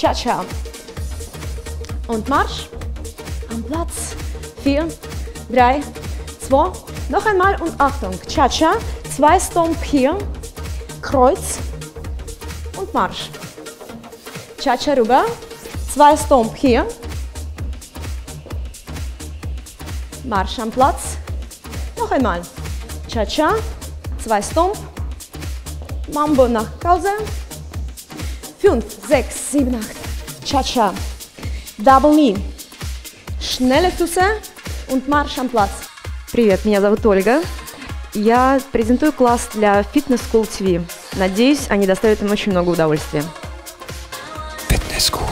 Cha-Cha. Und Marsch. Am Platz. 4, 3, 2. Noch einmal und Achtung. Cha-Cha. 2 Stomp hier. Kreuz. Und Marsch. Cha-Cha rüber. 2 Stomp hier. Marsch am Platz. Noch einmal. Cha-Cha. 2 Stomp. Mambo nach Hause. 5, 6, 7, 8. Cha-Cha. Double Knee. Schnelle Füße und Marsch am Platz. Привет, меня зовут Ольга. Я презентую класс для Fitness School TV. Надеюсь, они доставят им очень много удовольствия. Fitness School.